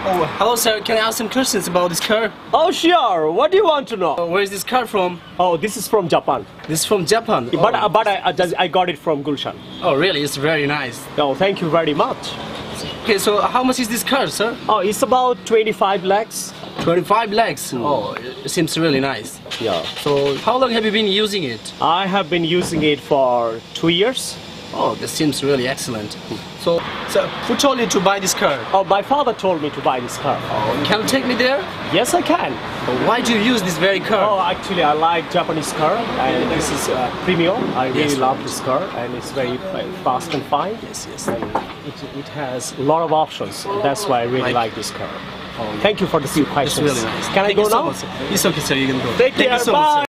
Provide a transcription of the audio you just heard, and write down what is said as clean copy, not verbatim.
Oh, hello sir, can I ask some questions about this car? Oh, sure. What do you want to know? Where is this car from? Oh, this is from Japan. This is from Japan. But I got it from Gulshan. Oh really, it's very nice. Oh, thank you very much. Okay, so how much is this car, sir? Oh, it's about 25 lakhs. 25 lakhs. Oh, it seems really nice. Yeah. So how long have you been using it? I have been using it for 2 years. Oh, this seems really excellent. So, sir, who told you to buy this car? Oh, my father told me to buy this car. Oh, can you take me there? Yes, I can. Why do you use this very car? Oh, actually, I like Japanese car, and this is premium. I really love this car, and it's very fast and fine. Yes. And it has a lot of options. That's why I really like this car. Thank you for the few questions. It's really nice. Can I go now? It's okay, sir. You can go. Take care. Thank you so much, sir. Bye.